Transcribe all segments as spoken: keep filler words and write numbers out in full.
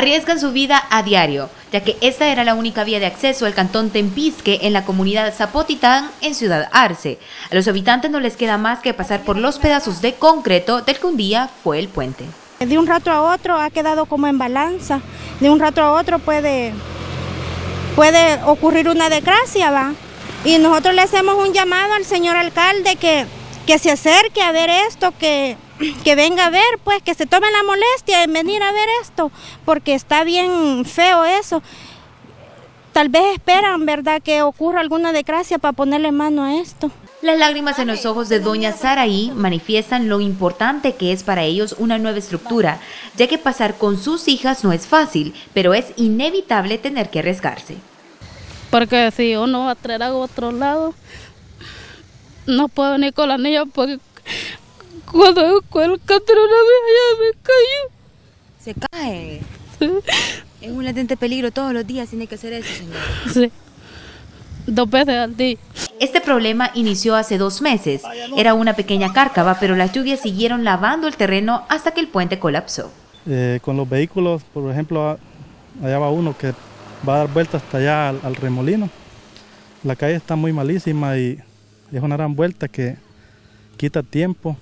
arriesgan su vida a diario, ya que esta era la única vía de acceso al cantón Tempisque en la comunidad Zapotitán en Ciudad Arce. A los habitantes no les queda más que pasar por los pedazos de concreto del que un día fue el puente. De un rato a otro ha quedado como en balanza, de un rato a otro puede, puede ocurrir una desgracia, ¿va? Y nosotros le hacemos un llamado al señor alcalde que, que se acerque a ver esto, que, que venga a ver, pues que se tome la molestia en venir a ver esto, porque está bien feo eso. Tal vez esperan, ¿verdad?, que ocurra alguna desgracia para ponerle mano a esto. Las lágrimas en los ojos de doña Saraí manifiestan lo importante que es para ellos una nueva estructura, ya que pasar con sus hijas no es fácil, pero es inevitable tener que arriesgarse. Porque si uno va a traer a otro lado, no puedo ni con la niña porque cuando con el cantón una vez ya ¿Se me cayó? cae? Sí. Es un latente peligro, todos los días tiene que hacer eso, señor. Sí, dos veces al día. Este problema inició hace dos meses. Era una pequeña cárcava, pero las lluvias siguieron lavando el terreno hasta que el puente colapsó. Eh, con los vehículos, por ejemplo, allá va uno que va a dar vuelta hasta allá al, al remolino. La calle está muy malísima y es una gran vuelta que quita tiempo.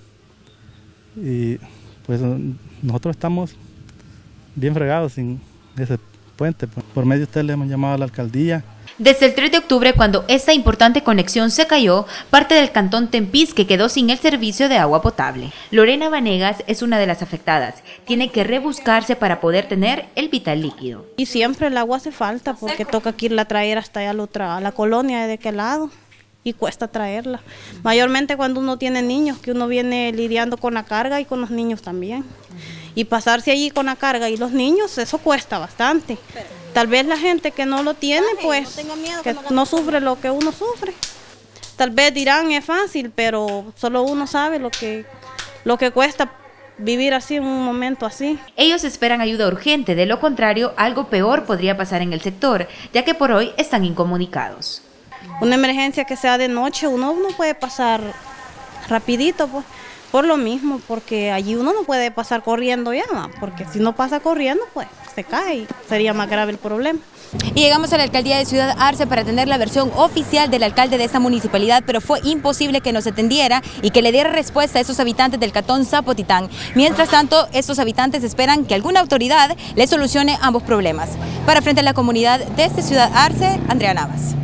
Y pues nosotros estamos bien fregados sin ese puente. Por medio de usted le hemos llamado a la alcaldía. Desde el tres de octubre, cuando esta importante conexión se cayó, parte del cantón Tempisque quedó sin el servicio de agua potable. Lorena Vanegas es una de las afectadas. Tiene que rebuscarse para poder tener el vital líquido. Y siempre el agua hace falta porque toca que irla a traer hasta allá a la, otra, a la colonia de aquel lado y cuesta traerla. Mayormente cuando uno tiene niños, que uno viene lidiando con la carga y con los niños también. Y pasarse allí con la carga y los niños, eso cuesta bastante. Tal vez la gente que no lo tiene, pues, que no sufre lo que uno sufre. Tal vez dirán es fácil, pero solo uno sabe lo que, lo que cuesta vivir así en un momento así. Ellos esperan ayuda urgente, de lo contrario, algo peor podría pasar en el sector, ya que por hoy están incomunicados. Una emergencia que sea de noche, uno no puede pasar rapidito, pues. Por lo mismo, porque allí uno no puede pasar corriendo ya, porque si no pasa corriendo, pues se cae y sería más grave el problema. Y llegamos a la alcaldía de Ciudad Arce para tener la versión oficial del alcalde de esta municipalidad, pero fue imposible que nos atendiera y que le diera respuesta a esos habitantes del cantón Zapotitán. Mientras tanto, estos habitantes esperan que alguna autoridad les solucione ambos problemas. Para Frente a la Comunidad desde Ciudad Arce, Andrea Navas.